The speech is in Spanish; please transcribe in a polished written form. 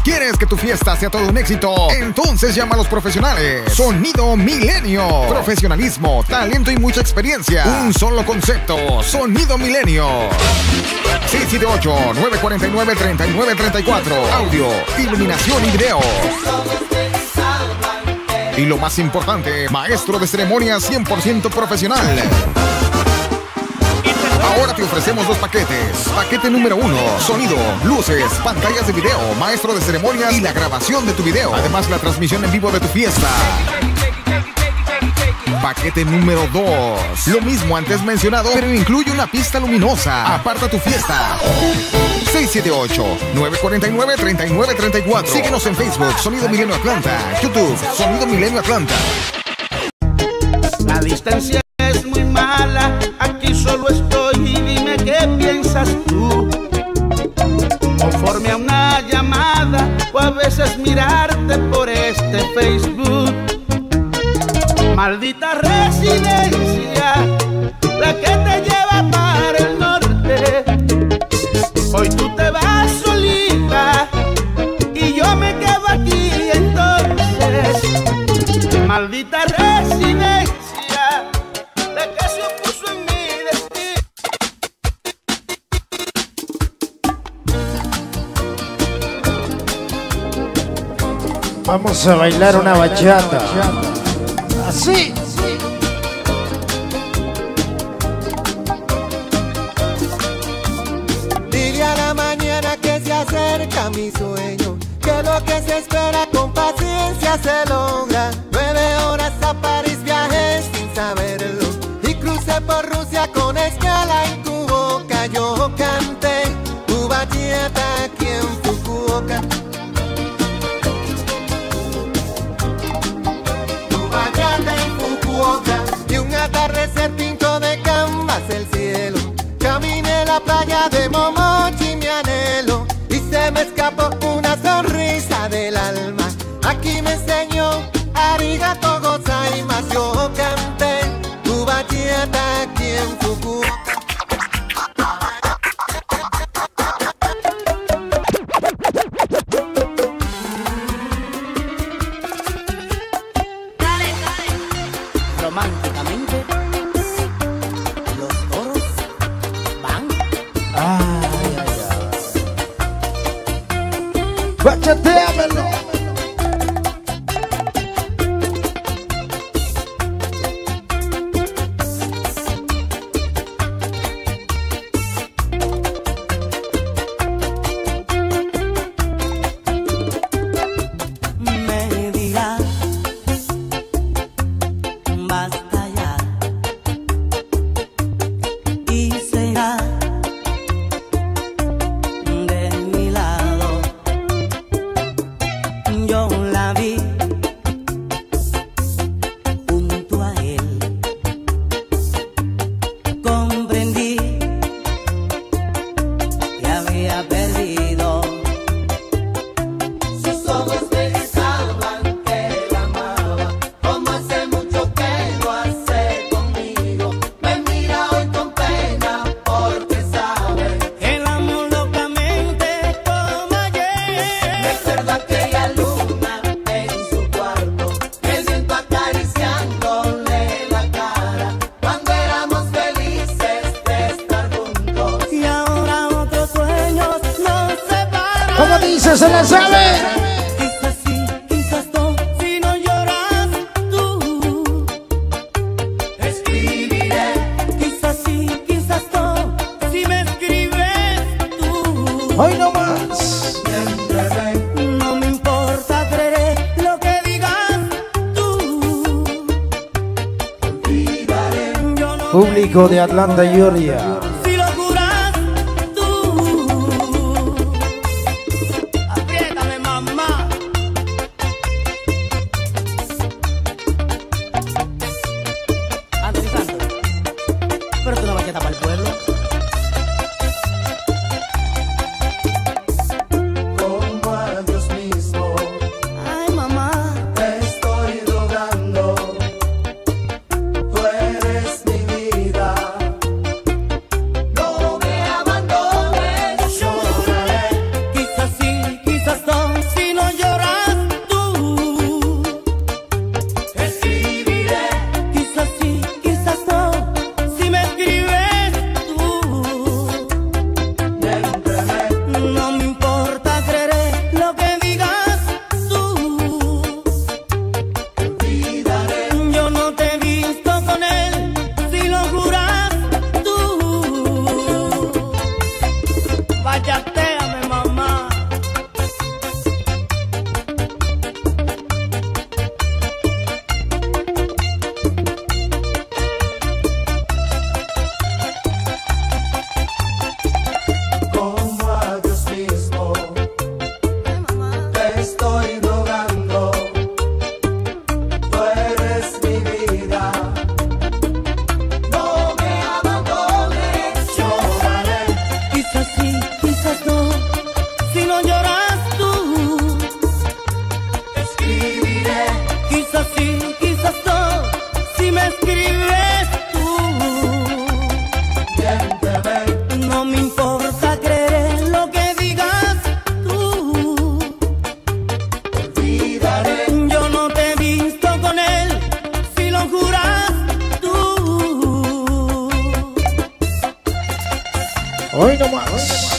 ¿Quieres que tu fiesta sea todo un éxito? Entonces llama a los profesionales. Sonido Milenio. Profesionalismo, talento y mucha experiencia. Un solo concepto. Sonido Milenio. 678-949-3934. Audio, iluminación y video. Y lo más importante, maestro de ceremonias 100% profesional. Ahora te ofrecemos 2 paquetes. Paquete número 1, sonido, luces, pantallas de video, maestro de ceremonias y la grabación de tu video. Además, la transmisión en vivo de tu fiesta. Paquete número 2, lo mismo antes mencionado, pero incluye una pista luminosa. Aparta tu fiesta. 678-949-3934. Síguenos en Facebook, Sonido Milenio Atlanta. YouTube, Sonido Milenio Atlanta. La distancia es muy mala, aquí solo estoy y dime qué piensas tú. Conforme a una llamada o a veces mirarte por este Facebook. Maldita residencia, la que te lleva para el norte. Hoy tú te vas solita y yo me quedo aquí entonces. Maldita residencia, la que se opuso en mi destino. Vamos a bailar una bachata. Así. Dile a la mañana que se acerca mi sueño, que lo que se espera con paciencia se logra. 9 horas a París viajé sin saberlo y crucé por Rusia con escala en Fukuoka. Yo canté tu bachata aquí en Fukuoka. Y un atardecer pintó de canvas el cielo. Caminé la playa de Momochi, mi anhelo, y se me escapó una sonrisa del alma. Aquí me enseñó arigato gozaimasu. Yo canté tu bachata aquí en Fukuoka. Románticamente, los coros van. Ay, ay, ay. Bachateamelo. Me dirá, basta ya, y será de mi lado. Yo la vi junto a él, comprendí que había perdido. Sus ojos me pensaban que la amaba, como hace mucho que lo hace conmigo. Me mira hoy con pena porque sabe que el amo locamente como ayer. Recuerdo aquella luna en su cuarto, el viento acariciándole la cara, cuando éramos felices de estar juntos. Y ahora otros sueños nos separan. ¿Cómo dice? ¿Se la sabe? Quizás sí, quizás no, si no lloras tú. Escribiré. Quizás sí, quizás no, si me escribes tú. Hoy no más. No me importa, creeré lo que digas tú. Olvidaré. Yo no Público de Atlanta, Georgia. si lo juras tú. Apriétame, mamá. Anthony Santos, pero tú no vas a para el pueblo. Como a Dios mismo Ay, mamá. te estoy rogando. Tú eres mi vida, Remix.